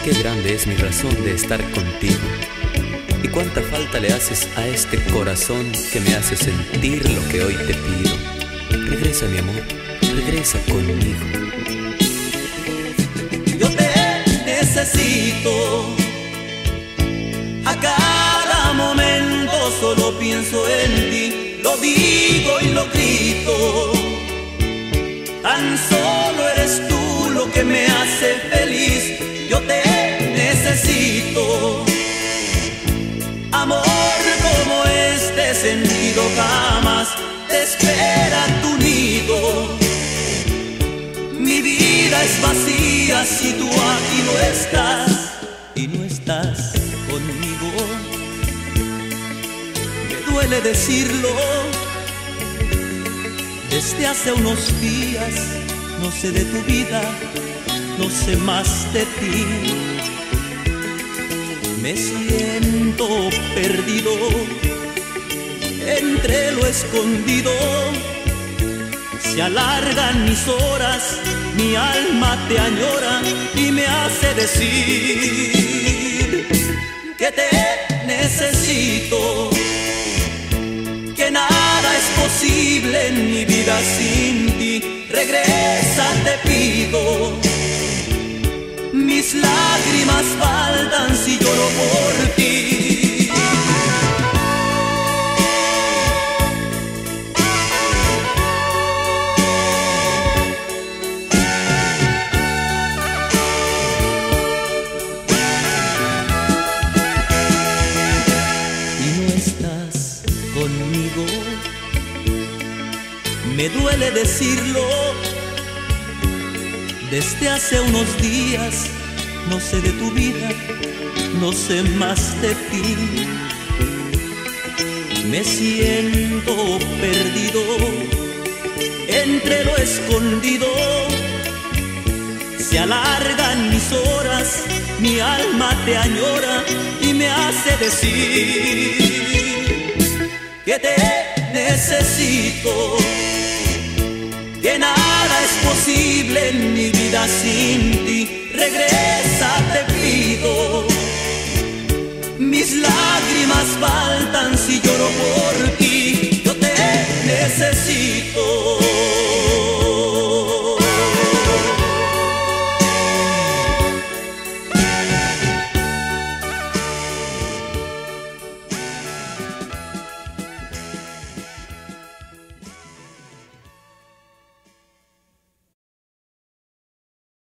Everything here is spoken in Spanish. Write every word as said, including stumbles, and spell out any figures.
Qué grande es mi razón de estar contigo, y cuánta falta le haces a este corazón que me hace sentir lo que hoy te pido. Regresa, mi amor, regresa conmigo. Yo te necesito, a cada momento solo pienso en ti, lo digo y lo grito. Tan solo eres tú lo que me hace feliz. Yo te necesito, amor como este sentido jamás te espera tu nido. Mi vida es vacía si tú aquí no estás y no estás conmigo. Me duele decirlo, desde hace unos días no sé de tu vida, no sé más de ti. Me siento perdido entre lo escondido. Se alargan mis horas, mi alma te añora y me hace decir que te necesito, que nada es posible en mi vida sin ti. Regresa, te pido. Mis lágrimas faltan si lloro por ti. Y no estás conmigo, me duele decirlo. Desde hace unos días no sé de tu vida, no sé más de ti. Me siento perdido entre lo escondido. Se alargan mis horas, mi alma te añora y me hace decir que te necesito, que nada es posible en mi vida sin ti. Regresa, te pido. Mis lágrimas faltan si lloro por ti. Yo te necesito.